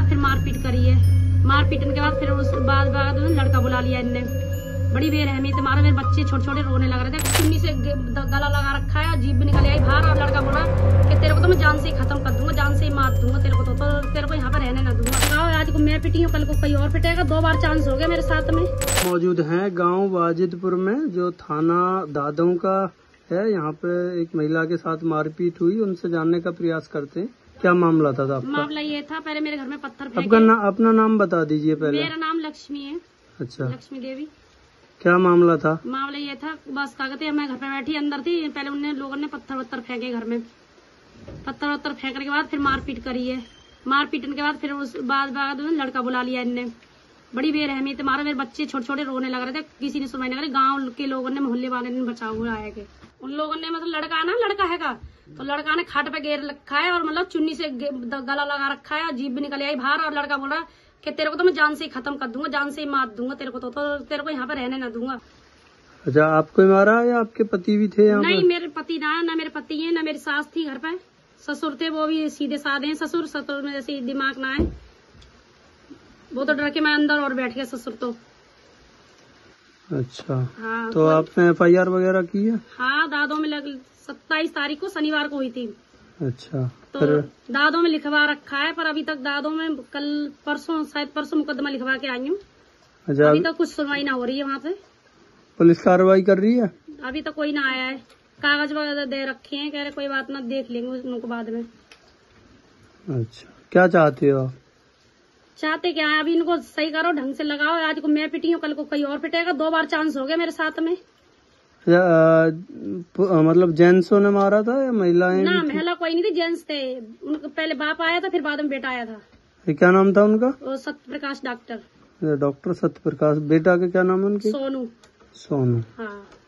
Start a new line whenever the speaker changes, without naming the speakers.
बाद फिर मारपीट करी है। मारपीटने के बाद फिर उस बाद लड़का बुला लिया इनने। बड़ी बेरहमी से मारा, मेरे बच्चे छोटे छोटे रोने लग रहे थे। चुन्नी से गला लगा रखा है, जीभ भी निकल आई बाहर। और लड़का बोला कि तेरे को तो मैं जान से ही खत्म कर दूंगा, जान से ही मार दूंगा तेरे को, तो तेरे को यहाँ पर रहने ना दूंगा। आज को मैं पिटी हूँ, कल को कोई और पिटेगा। 2 बार चांस हो गया मेरे साथ में।
मौजूद हैं गांव वाजिदपुर में, जो थाना दादों का है। यहाँ पे एक महिला के साथ मारपीट हुई, उनसे जानने का प्रयास करते हैं क्या मामला था आपका।
मामला ये था, पहले मेरे घर में पत्थर फेंके।
अपना नाम बता दीजिए पहले।
मेरा नाम लक्ष्मी है।
अच्छा,
लक्ष्मी देवी।
क्या मामला था?
मामला ये था, बस क्या कहते हैं, मैं घर पे बैठी अंदर थी, पहले उन्हें लोगों ने पत्थर फेंके घर में। पत्थर फेंकने के बाद फिर मारपीट करी है। मारपीटने के बाद फिर उस बाद लड़का बुला लिया इनने। बड़ी बेरहमी से मारा, मेरे बच्चे छोटे छोटे रोने लग रहे थे। किसी ने सुनवाई नहीं करी। गांव के लोगों ने, मोहल्ले वाले ने बचाव हुआ है कि उन लोगों ने, मतलब लड़का है का, तो लड़का ने खाट पे घेर रखा है और मतलब चुन्नी से गला लगा रखा है, जीभ भी निकल आई बाहर। और लड़का बोल रहा है कि तेरे को तो मैं जान से ही खत्म कर दूंगा, जान से ही मार दूंगा तेरे को, तो तेरे को यहाँ पे रहने ना दूंगा।
अच्छा, आपको मारा या आपके पति भी थे यहाँ?
नहीं, मेरे पति ना मेरे पति है, ना मेरी सास थी घर पे। ससुर थे, वो भी सीधे साधे हैं। ससुर में जैसे दिमाग ना है, वो तो डर के मैं अंदर और बैठ गया ससुर तो।
अच्छा,
हाँ,
तो आपने FIR वगैरह की है?
हाँ, दादों में 27 तारीख को शनिवार को हुई थी।
अच्छा,
तो
फिर
दादों में लिखवा रखा है, पर अभी तक दादों में कल शायद परसों मुकदमा लिखवा के आई हूँ।
अच्छा,
अभी तक कुछ सुनवाई ना हो रही है वहाँ पे।
पुलिस कार्रवाई कर रही है?
अभी तक कोई ना आया है। कागज वगैरह दे रखे हैं, कह रहे कोई बात ना, देख लेंगे उनको बाद में।
अच्छा, क्या चाहते हो?
चाहते क्या है, अभी इनको सही करो, ढंग से लगाओ। आज को मैं पिटी हूँ, कल को कोई और पिटेगा। 2 बार चांस हो गया मेरे साथ में।
मतलब जेंट्सों ने मारा था या महिलाएं?
ना, महिला कोई नहीं थी, जेंट्स थे। उनका पहले बाप आया था, फिर बाद में बेटा आया था।
क्या नाम था उनका?
सत्यप्रकाश डॉक्टर।
डॉक्टर सत्यप्रकाश। बेटा का क्या नाम है उनके?
सोनू।
सोनू।
हाँ।